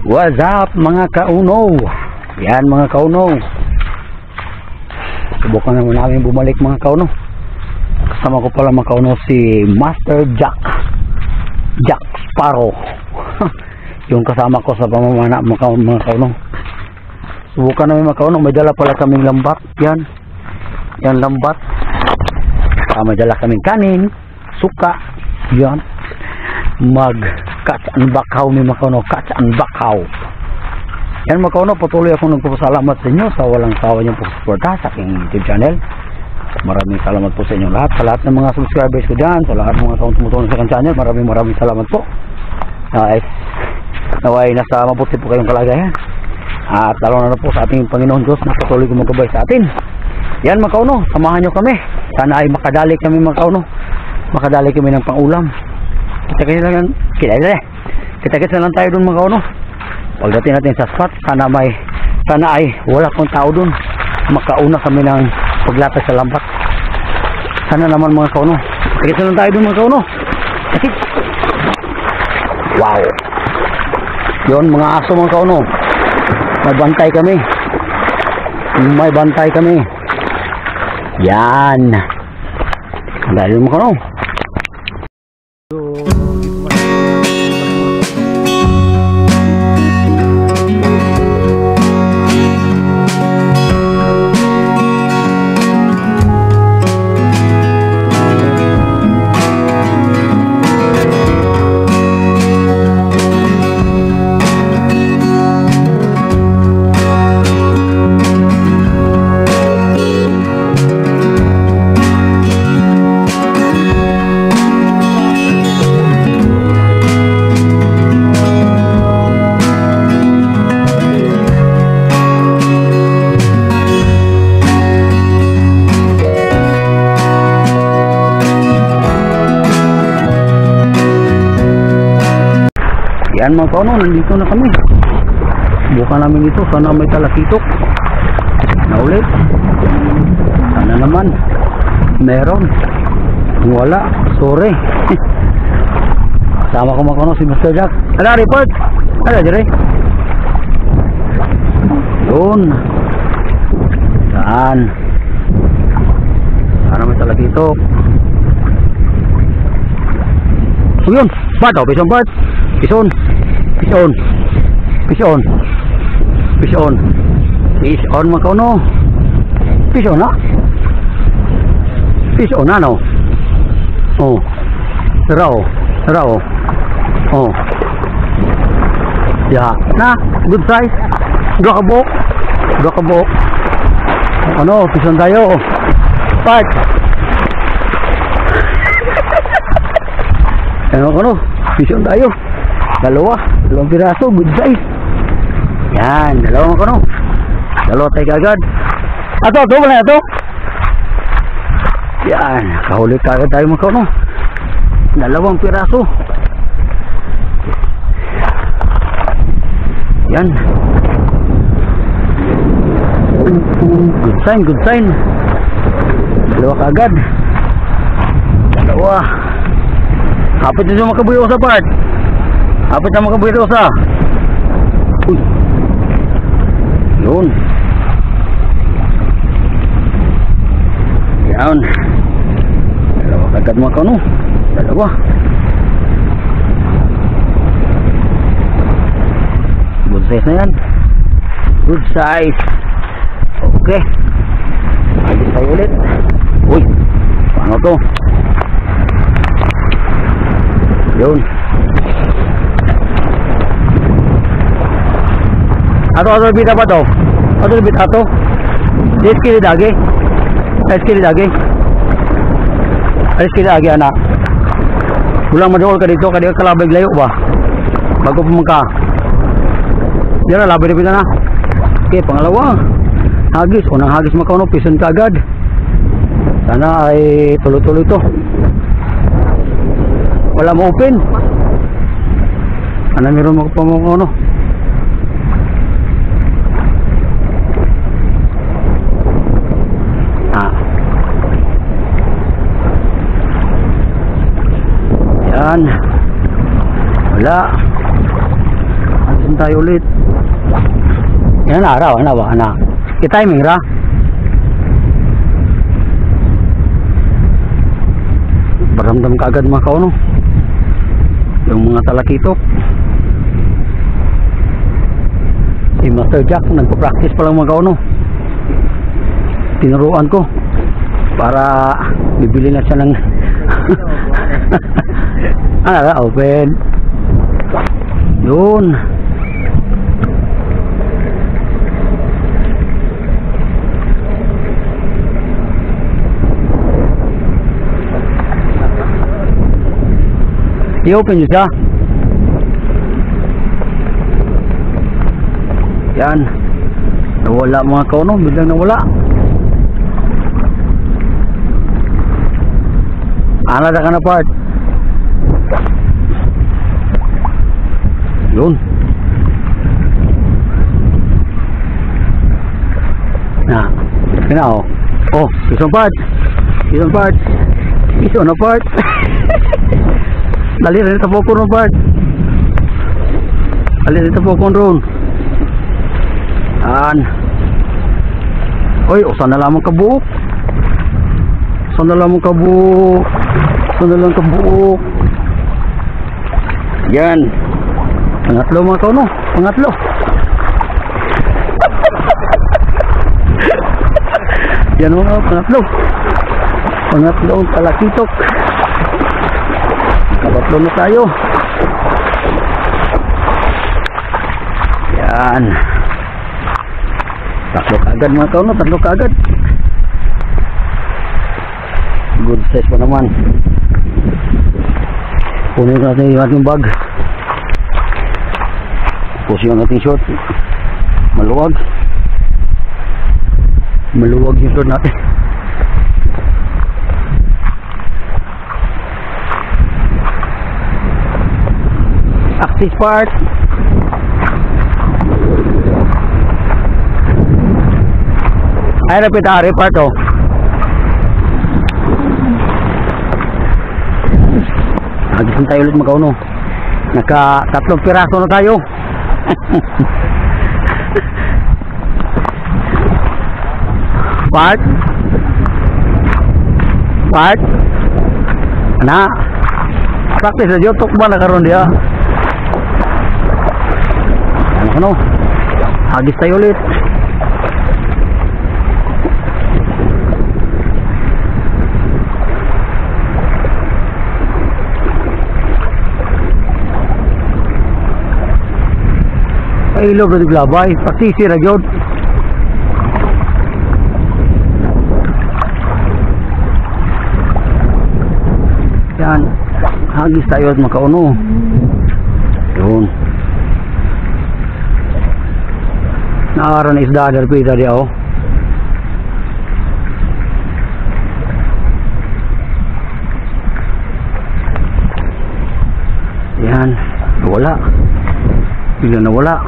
What's up mga kauno? Yan mga kauno. Subukan naman namin bumalik mga kauno. Kasama ko pala mga kauno si Master Jack Sparrow. Yung kasama ko sa pamamana mga kauno. Subukan namin mga kauno. May dala pala kaming lambat. Yan lambat. May dala kaming kanin, suka. Yan. Catch and bakaw ni Makauno, catch and bakaw. Yan Makauno, patuloy akong nagpapasalamat sa inyo sa walang sawa niyong pagsuporta sa aking YouTube channel. Maraming salamat po sa inyo lahat, sa lahat ng mga subscribers ko dyan, sa lahat ng mga taong tumutulong sa aking channel. Maraming salamat po. Naway nasa mabuti po kayong kalagayan, at lalo na po sa ating Panginoon Diyos na patuloy gumagabay sa atin. Yan Makauno, samahan nyo kami. Sana ay makadali kami Makauno, makadali kami ng pangulam. Kita-kita lang tayo dun mga kauno. Pagdating natin sa spot, sana ay wala pang tao dun. Makauna kami ng paglatag sa lambat. Sana naman mga kauno. Kita lang tayo dun mga kauno. Wow. Yun mga aso mga kauno. May bantay kami. Yan. Dahil mga kauno. Yan mga kauno, nandito na kami. Bukan namin dito, sana may talakitok na ulit. Sana naman meron. Wala, sorry. Kasama ko mga kauno si Master Jack. Ala, report. Ala, dire. Yun. Yan. Sana may talakitok. So yun, bat o, pisong bat. Pison mga kauno. Pison ano? Oh. Raw. Oh. Ya, na, good size. Dua kabok. Ano, pison tayo. Part. Ano, pison tayo. Dalawang piraso, good size. Yan, dalawa tayo kagad. Ito wala ito. Yan, kahuli kagad tayo mga kauno. Dalawang piraso. Yan. Good sign. Dalawa kagad. Kapit nyo makabuyo sa part. Kapit na makabuyo sa. Uy. Yun. Yan. Dalawa kagad mga kauno. Dalawa. Good size na yan. Good size. Okay. Agis tayo ulit. Uy. Paano to? Yun. Ato bita pa to. Ato bita to. 10 kilo dagi. 10 kilo dagi. 10 kilo dagi anak. Ulang madol ka dito kadi kalabay layo ba. Bago pumangka. Dira labay dito na. Okay, pangalawa. Hagis, unang hagis makauno pison kaagad. Sana ay tuloy-tuloy to. Wala mo open. Ana meron mo pa mo ano. Yan. Wala. Gising tayo ulit. Yan na araw, ano ba? Ano? I-timing ra. Paramdam ka agad mga kauno. Yung mga talakitok. Si Master Jack, nagpa-practice pa lang mga kauno. Tinuruan ko para bibili na siya ng ano, open. Yun. I-open nyo siya. Yan. Nawala mga kauno, biglang nawala. Anada ka na part. Yun. Na. Kina oh. Oh, isang part. Isang part. Isang na part. Dali rin ito po ko ron part. Dali rin ito po ko ron. An. Oy, usan na lamang kabuok. Usan na lamang kabuok. Usan na lamang kabuok. Yan. Pangatlo mga kauno. Pangatlo. Yan mga pangatlo. Pangatlo ang talakitok. Katatlo na tayo. Yan. Tatlo kaagad mga kauno. Tatlo kaagad. Good size pa naman. Punin natin yung ating bag. Pusin yung ating short. Maluwag. Maluwag yung short natin. Axis part. Ay, repitari part oh. Nagising tayo ulit magkauno. Naka 3 piraso na tayo. Part. Part. Ana. Practice na dyan. Tukba na karon dia. Ano? Hagis tayo ulit. Ay, ilo bro diglabay. Pasisi na dyan. Yan. Hagis tayo at makauno. Yun. Nakaran na isda dari pita di ako. Yan. Wala. Bigla na wala.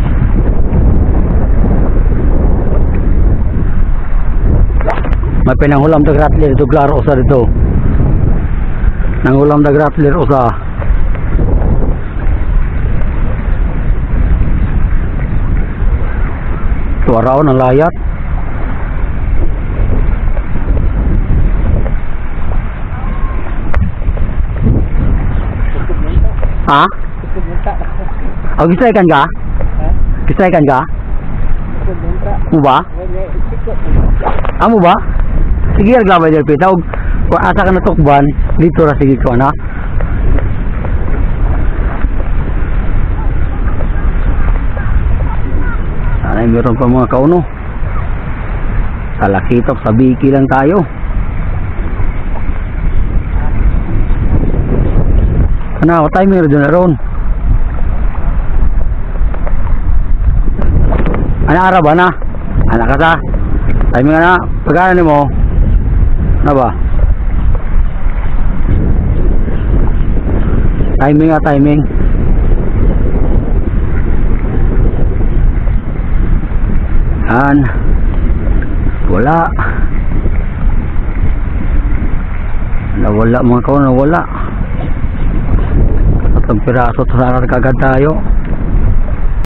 May pinanghulam da grattler ito klaro usa dito. Nanghulam da grattler usa. Tuaraw ng layat. Ha? Oh, gisaikan ka? Gisaikan ka? Mo ba? Amo ba? Sige, naglabay dito pita. Kung asa ka natukban, dito ra sige ko na. Ay, meron pa mga kauno. Talakitok sa biki lang tayo. Ano ako tayo meron doon na ron. Ano arab na? Anak ka sa? Timing na. Pagkano mo? Ano ba? Timing nga, timing. Yan. Wala. Nawala mga kawan, nawala. Katang piraso, sana kagad tayo.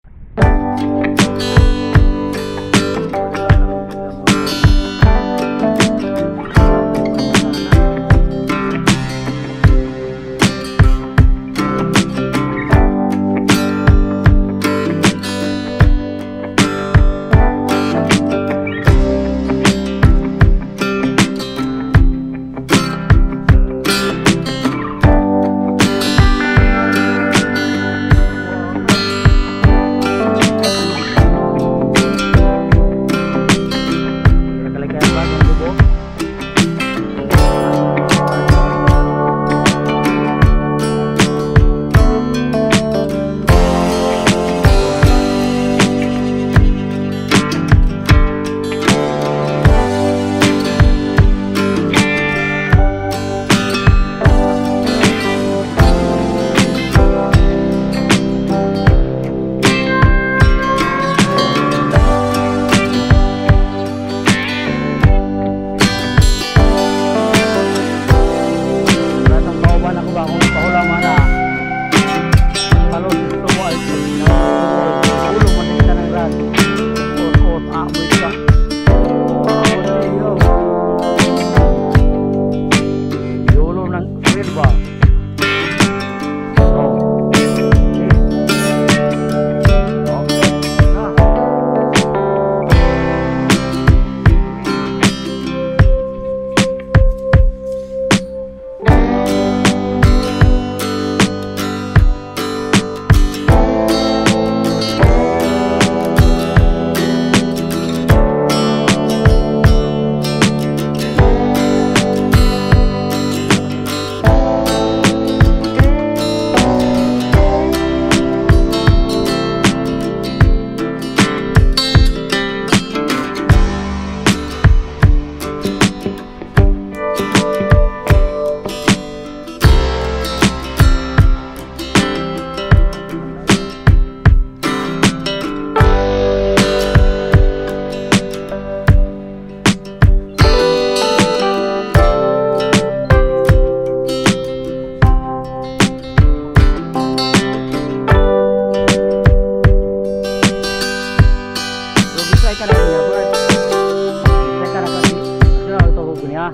ka na niya, Bert. Check ka na kasi. Ito na ito ko niya.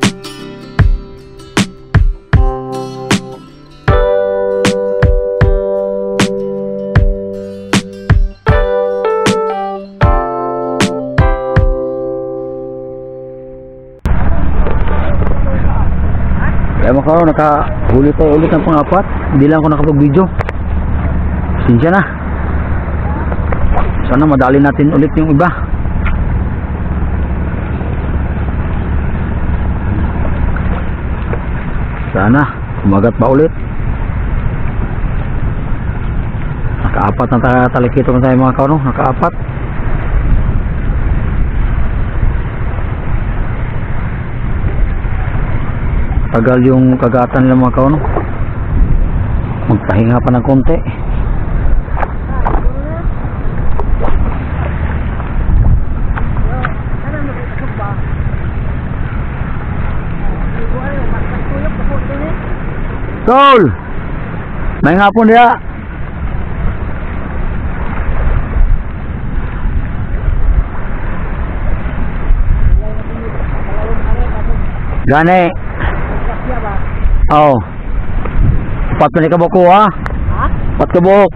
Kaya makaw, nakahuli tayo ulit ng pang-apat. Hindi lang ako nakapag-video. Sinsya na. Sana madali natin ulit yung iba. Sana kumagat pa ulit. Nakaapat na talikito na tayo mga kaw, no? Nakaapat. Tagal yung kagatan nila mga kaw, no? Magpahinga pa ng konti. Tol! May hapon dia. Gane. Oh. Pat ni kabok ko ha? Ha? Pat kabok.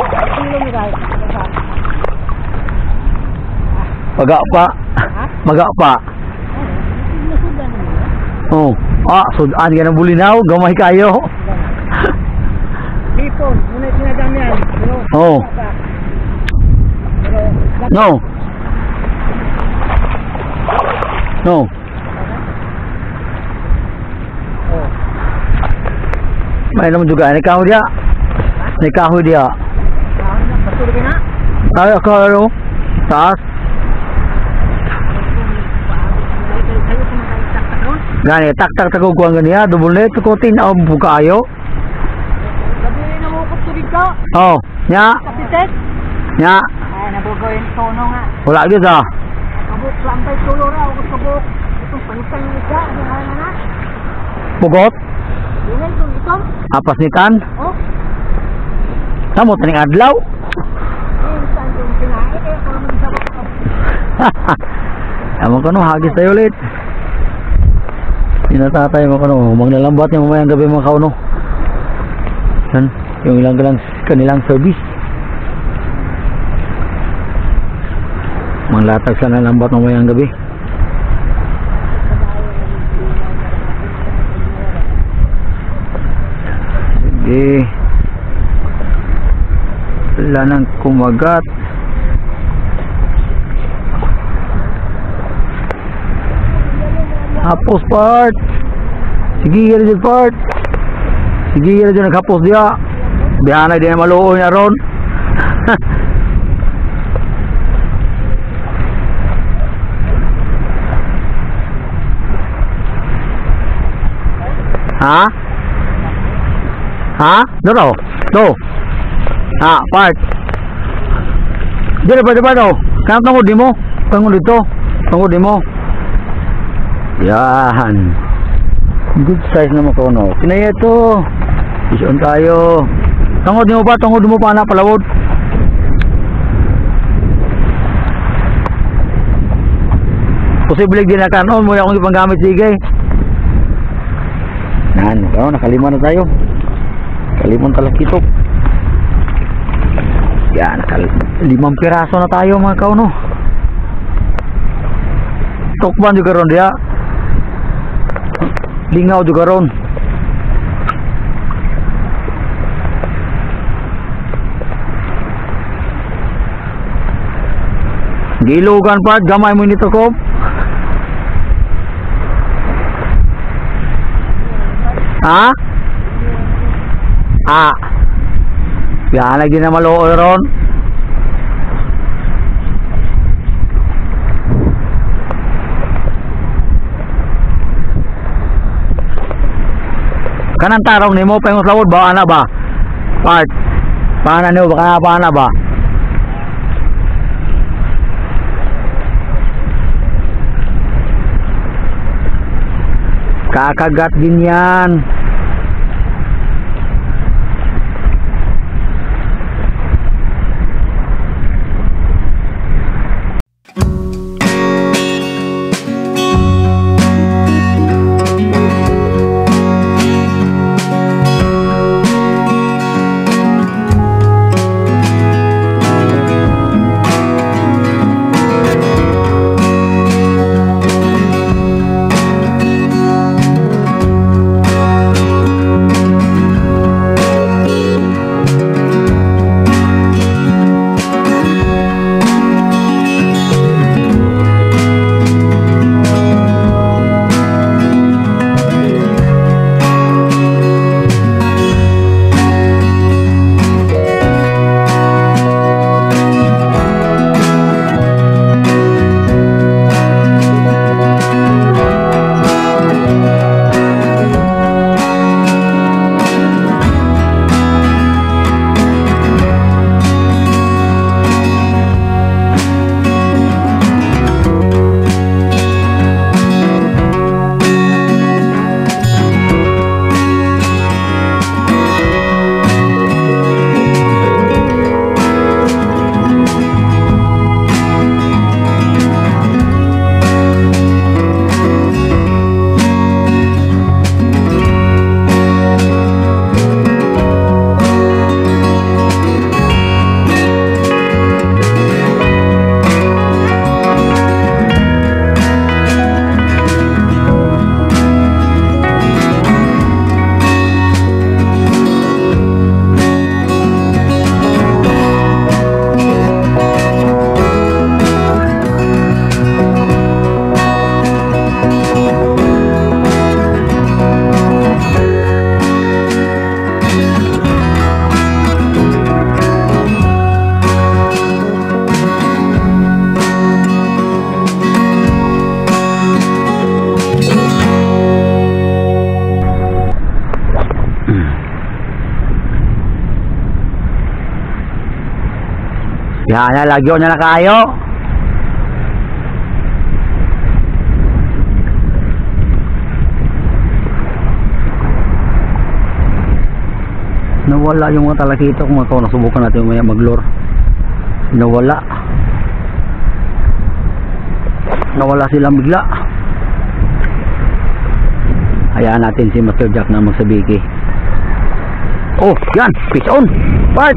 Maga pa. Maga pa. Oh. Ah, sudan ka ng bulinaw, gamay kayo. Hipon, muna sinadami yan. Oh. No. No. Oh. May naman juga, nikahoy dia. Nikahoy dia. Patulog na? Tayo ka, ano? Taas. Gani, tak-tak taguguan ganiya, double net, kutin na buka ayo. Gabi na mo ko tubig ka. Oh, nya, Kapitet. nya. Ay, nabugo yung tono nga. Wala gyud ah. Kabuk, lampay tulo ra, ako kabuk. Itong pangitang ng isda, ano nga na? Pugot, Yun itong itom. apas nitan. Oh, Samo taning adlaw. yun saan yung sinain eh, kung mag-isabot ka. Amon ko no, hagis tayo ulit. Tinatatay mo ko no, maglalambat yung mamayang gabi mga kauno. Yan, yung ilang kanilang service. Manglatag sila ng lambat mamayang gabi. Sige. Wala nang kumagat. Hapos part. Sige yun part. Sige yun naghapos dia. Bihanay din na maluoy na ron. Ha? Ha? Dito. Do. Ha, part. Dito pa do. Kanang tungod di mo. Tungod dito. Tungod di mo. Yan. Good size naman ko no. Kinaya ito. Isun tayo. Tungod mo ba? Tungod mo pa na palawod. Posible din na kanon mo yung ipanggamit sige. Nan, oh, nakalima na tayo. Kalimang talakitok. Yan, nakalimang piraso na tayo mga kauno. Tukban juga ron dia. Lingaw juga ron. Gilugan pa, gamay mo nito ko. Ha? Ah. Yan lagi na maluoy ron. Kanang tarong nimo payong lawod ba ana ba? Part. Paana niyo baka paana ba? Kakagat din yan. Yan na, lagyo na kayo. Nawala yung mga talakito kung ako. Nasubukan natin maya mag-lure. Nawala silang bigla. Hayaan natin si Master Jack na magsabiki. Oh, yan, fish on part,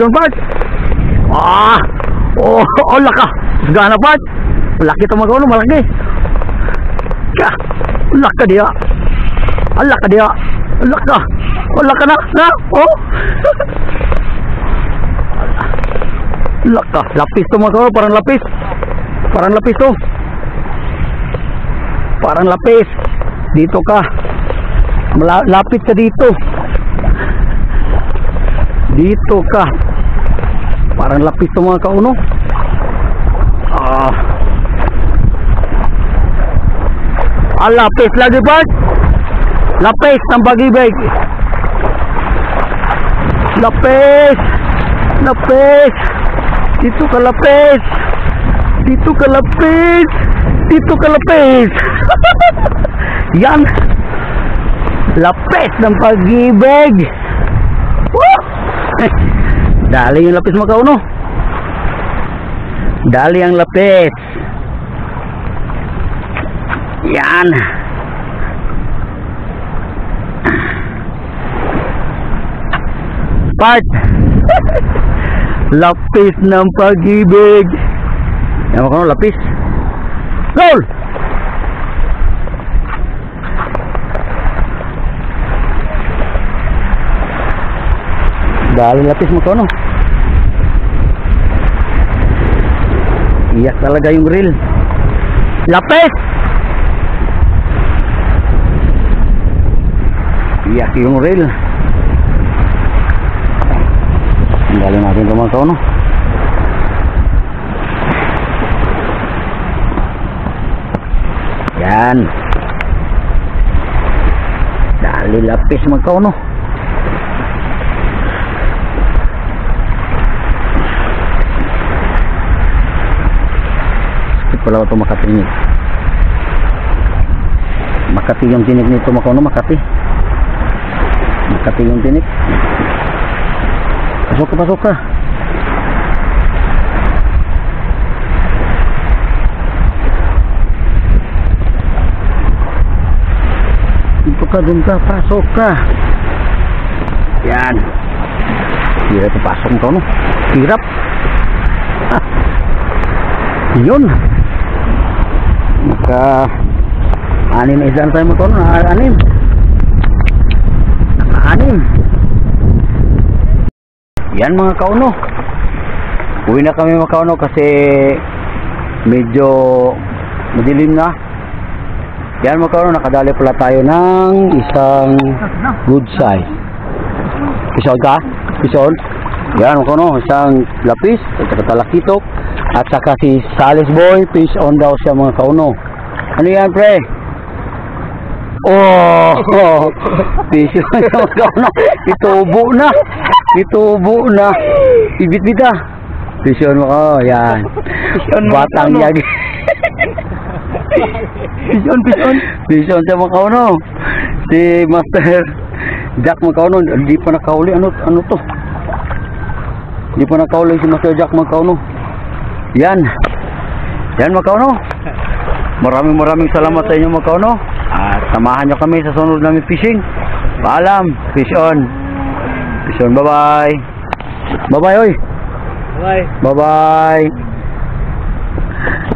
oh, laka gana part, laki ito mag-uno, malaki ka, laka dia, laka na, oh laka, lapis to mag-uno, parang lapis to, parang lapis, dito ka, lapit ka dito ka, parang lapis to mga kauno. Lapis lagi Bart, lapis ng pag-ibig, lapis, dito ka lapis, yan, lapis ng pag-ibig. Dali yung lapis mga kauno, dali ang lapis, yan. Part lapis ng pag-ibig, yan mga kauno, lapis, roll. Dali lapis mo to, no? Iyak talaga yung reel. Lapis! Iyak yung reel. Dali natin ito mga to, no? Yan. Dali lapis mga to, no? Wala ito Makati yung tinik nito mga kauno, Makati yung tinik. Pasok ka dun ka, pasok ka, yan. Hirap pasok mga kauno, hirap. Yun, maka anim na isang tayo mga kauno, anim. Yan mga kauno, uwi na kami mga kauno kasi medyo madilim na. Yan mga kauno, nakadali pala tayo ng isang good size. Pison ka? Pison? Yan mga kauno, isang lapis at saka talakitok. At saka si Salis Boy, fish on daw siya mga kauno. Ano yan pre? Oh, fish on siya mga kauno. Itubo na. Ibit-bita. Fish on mga kauno, yan. Batang yagi. Fish on siya mga kauno. Si Master Jack mga kauno, hindi pa nakauli. Ano to? Hindi pa nakauli si Master Jack mga kauno. Yan mga kauno, maraming salamat sa inyo mga kauno, at samahan nyo kami sa sunod namin fishing. Paalam, fish on, bye bye, oy, bye bye.